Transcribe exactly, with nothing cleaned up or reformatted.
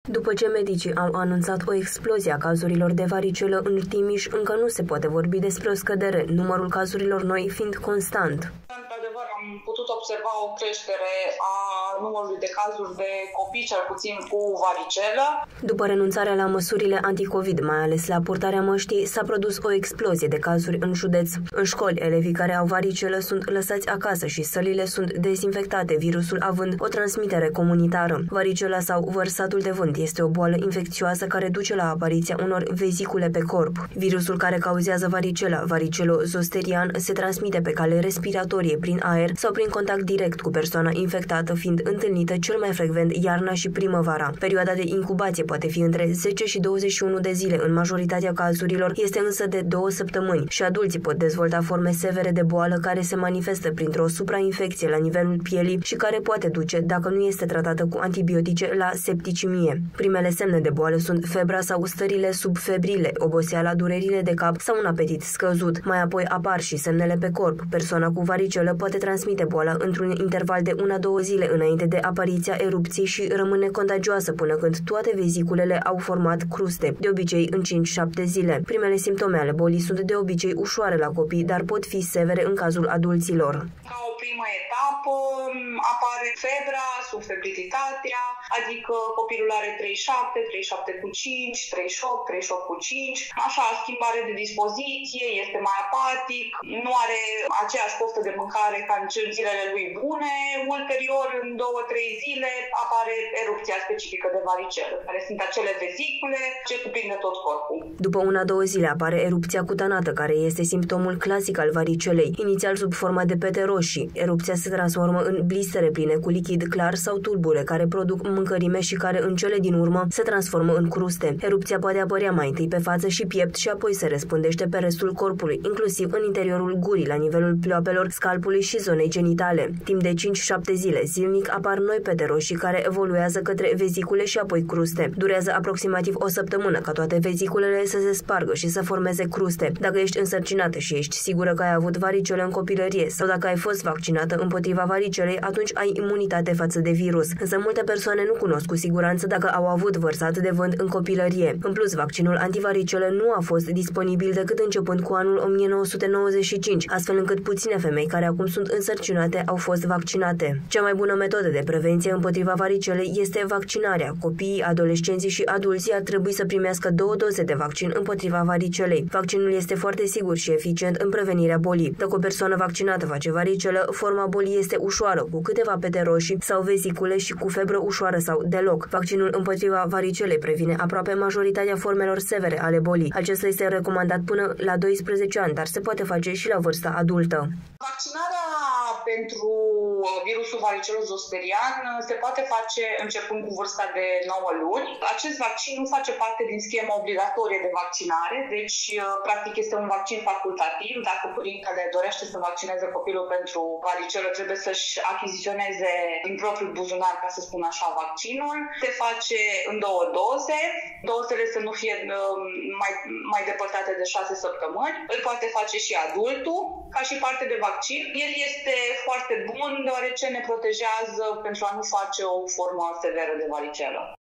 După ce medicii au anunțat o explozie a cazurilor de varicelă în Timiș, încă nu se poate vorbi despre o scădere, numărul cazurilor noi fiind constant. Într-adevăr, am putut observa o creștere a numărului de cazuri de copii, cel puțin cu varicelă. După renunțarea la măsurile anticovid, mai ales la purtarea măștii, s-a produs o explozie de cazuri în județ. În școli, elevii care au varicelă sunt lăsați acasă și sălile sunt dezinfectate, virusul având o transmitere comunitară. Varicela sau vărsatul de vânt este o boală infecțioasă care duce la apariția unor vezicule pe corp. Virusul care cauzează varicela, varicelo-zosterian, se transmite pe cale respiratorie prin aer sau prin contact direct cu persoana infectată, fiind întâlnită cel mai frecvent iarna și primăvara. Perioada de incubație poate fi între zece și douăzeci și unu de zile, în majoritatea cazurilor este însă de două săptămâni și adulții pot dezvolta forme severe de boală care se manifestă printr-o suprainfecție la nivelul pielii și care poate duce, dacă nu este tratată cu antibiotice, la septicemie. Primele semne de boală sunt febra sau stările subfebrile, oboseala, durerile de cap sau un apetit scăzut. Mai apoi apar și semnele pe corp. Persoana cu varicelă poate transmite boala într-un interval de una-două zile înainte de apariția erupției și rămâne contagioasă până când toate veziculele au format cruste, de obicei în cinci-șapte zile. Primele simptome ale bolii sunt de obicei ușoare la copii, dar pot fi severe în cazul adulților. Ca o primă etapă apare febra, subfebrilitatea, adică copilul are treizeci și șapte, treizeci și șapte cu cinci, treizeci și opt, treizeci și opt cu cinci, așa, schimbare de dispoziție, este mai apatic, nu are aceeași poftă de mâncare ca în zilele lui bune. Ulterior, în două-trei zile, apare erupția specifică de varicelă, care sunt acele vezicule ce cuprinde tot corpul. După una-două zile apare erupția cutanată, care este simptomul clasic al varicelei, inițial sub forma de pete roșii. Erupția se transformă în blistere pline cu lichid clar sau tulbure care produc mâncărime și care în cele din urmă se transformă în cruste. Erupția poate apărea mai întâi pe față și piept și apoi se răspândește pe restul corpului, inclusiv în interiorul gurii, la nivelul pleoapelor, scalpului și zonei genitale. Timp de cinci-șapte zile, zilnic apar noi pete roșii care evoluează către vezicule și apoi cruste. Durează aproximativ o săptămână ca toate veziculele să se spargă și să formeze cruste. Dacă ești însărcinată și ești sigură că ai avut varicelă în copilărie sau dacă ai fost vaccinată împotriva varicelei, atunci ai imunitate față de virus. Însă multe persoane nu cunosc cu siguranță dacă au avut vărsat de vânt în copilărie. În plus, vaccinul antivaricelă nu a fost disponibil decât începând cu anul o mie nouă sute nouăzeci și cinci, astfel încât puține femei care acum sunt însărcinate au fost vaccinate. Cea mai bună metodă de prevenție împotriva varicelei este vaccinarea. Copiii, adolescenții și adulții ar trebui să primească două doze de vaccin împotriva varicelei. Vaccinul este foarte sigur și eficient în prevenirea bolii. Dacă o persoană vaccinată face varicelă, forma bolii este ușoară, cu câteva pete roșii sau vezicule și cu febră ușoară sau deloc. Vaccinul împotriva varicelei previne aproape majoritatea formelor severe ale bolii. Acesta este recomandat până la doisprezece ani, dar se poate face și la vârsta adultă. Vaccinarea pentru virusul varicelozosterian se poate face începând cu vârsta de nouă luni. Acest vaccin nu face parte din schema obligatorie de vaccinare, deci practic este un vaccin facultativ. Dacă părintele dorește să vaccineze copilul pentru varicelă, trebuie să-și achiziționeze din propriul buzunar, ca să spun așa, vaccinul. Se face în două doze. Dozele să nu fie mai, mai depărtate de șase săptămâni. Îl poate face și adultul, ca și parte de vaccin. El este foarte bun, deoarece ne protejează pentru a nu face o formă severă de varicelă.